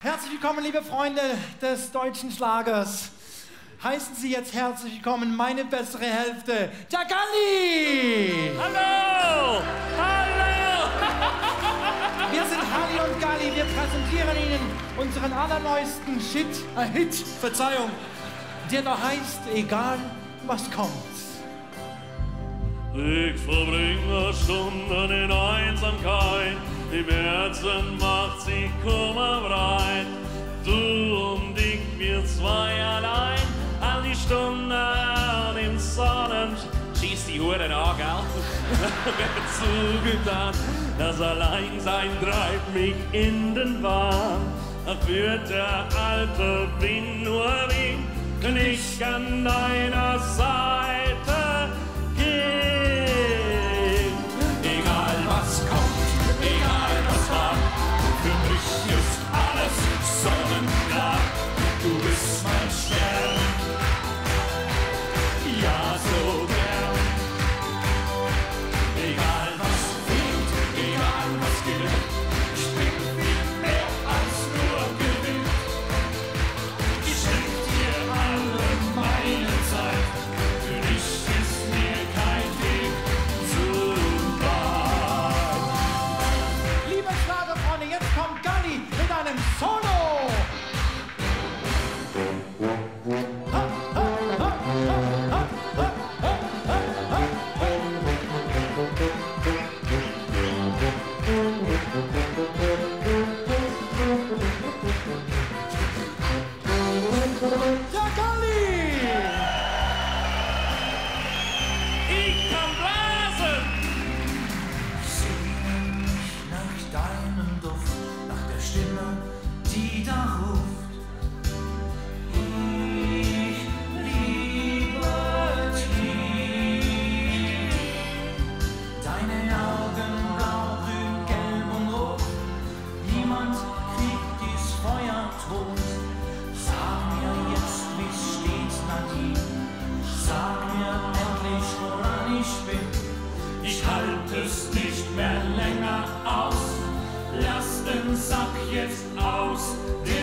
Herzlich willkommen, liebe Freunde des deutschen Schlagers. Heißen Sie jetzt herzlich willkommen, meine bessere Hälfte, der Galli! Hallo! Hallo! Wir sind Halli und Galli, wir präsentieren Ihnen unseren allerneuesten Hit, Verzeihung, der da heißt, egal was kommt. Ich verbringe Stunden in Einsamkeit, im Herzen macht sie Kummer breit. Du und ich, wir zwei allein, all die Stunden im Sonnen. Schieß die Huren an, gell? Mir zugetan, das Alleinsein treibt mich in den Wahn. Führt der alte Wind nur wie ich an deiner Seite gehen. Egal was kommt, egal was war, für mich ist alles sonnenklar. Du bist mein Stern, ja so gern. Egal was fehlt, egal was gilt, ich bin viel mehr als nur Gewinn. Ich schenk dir alle meine Zeit, für dich ist mir kein Weg zu weit. Liebe Schlagerfreunde, jetzt kommt Galli mit einem Solo! Der Galli! Ich kann blasen! Sehne mich nach deinem Duft, nach der Stimme, die da ruft. Ich liebe dich. Deine Augen blau, grün, gelb und rot. Niemand kriegt dies Feuer tot. Sag mir jetzt, wie's steht, Nadine. Sag mir endlich, woran ich bin. Ich halte es nicht mehr länger aus. Lass den Sack jetzt aus